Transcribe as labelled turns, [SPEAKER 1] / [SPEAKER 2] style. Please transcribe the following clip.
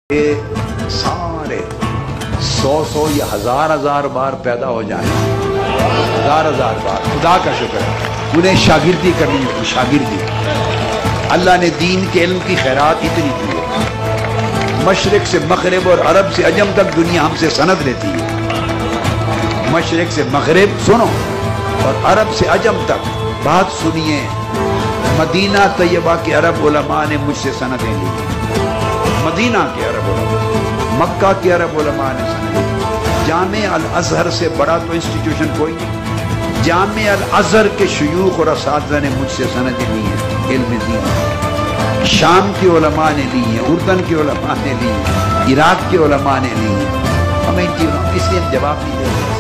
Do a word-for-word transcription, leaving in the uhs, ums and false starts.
[SPEAKER 1] ये सारे सौ सौ या हजार हजार बार पैदा हो जाए, हजार हजार बार, खुदा का शुक्र है उन्हें शागिर्दी करनी है। शागिर्दी अल्लाह ने दीन के इल्म की खैरात इतनी की है। मशरिक से मगरिब और अरब से अजम तक दुनिया हमसे सनद लेती है। मशरिक से मगरिब सुनो और अरब से अजम तक बात सुनिए। मदीना तैयबा के अरब उलमा ने मुझसे सनदें ली, मदीना के अरब उलमा, मक्का के अरब उलमा ने सनदें। जामे अल अजहर से बड़ा तो इंस्टीट्यूशन कोई नहीं। जामे अल अजहर के शयूख और असातिज़ा ने मुझसे सनदें ली हैं इल्म दीन। शाम के उलमा ने ली हैं, उर्दन के उलमा ने ली हैं, इराक के उलमा ने ली हैं। हमें इन चीज़ों इसलिए जवाब नहीं देते।